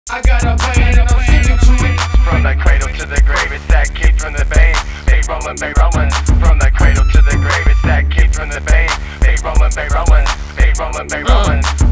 I got a plan and I'm sticking to it. From the cradle to the grave, it's that kid from the bay. Bay rollin', bay rollin'. From the cradle to the grave, it's that kid from the bay. Bay rollin', bay rollin'. Bay rollin', bay rollin'.